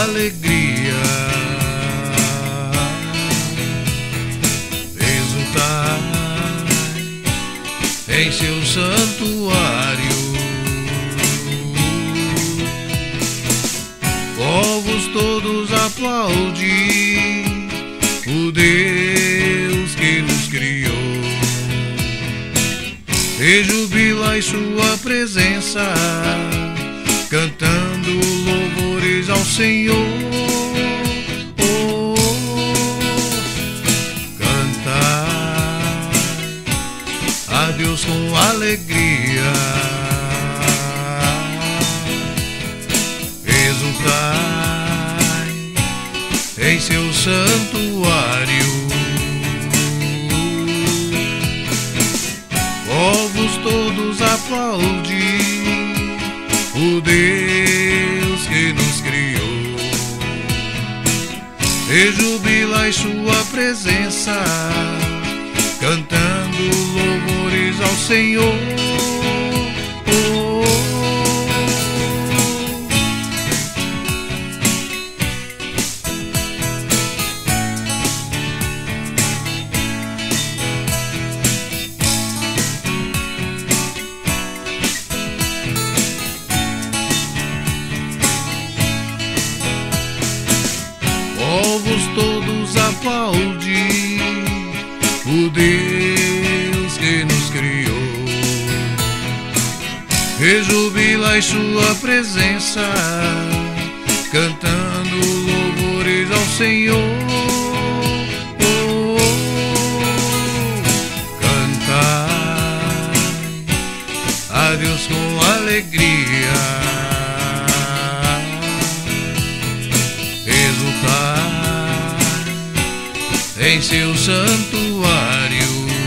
alegria, exultai em seu santuário. Povos todos aplaudi o Deus que nos criou. Rejubilai sua presença, cantando louvores ao Senhor. Oh, cantai a Deus com alegria, exultai em seu santuário. Povos todos aplaudi o Deus que nos criou. Rejubilai sua presença, cantando louvores ao Senhor. Oh, povos todos aplaudi o Deus que nos criou. Rejubilai sua presença, cantando louvores ao Senhor. Oh, cantai a Deus com alegria, em seu santuário.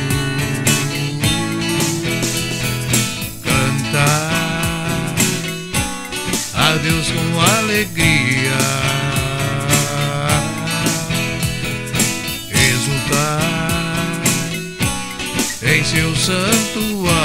Cantai a Deus com alegria, exultai em seu santuário.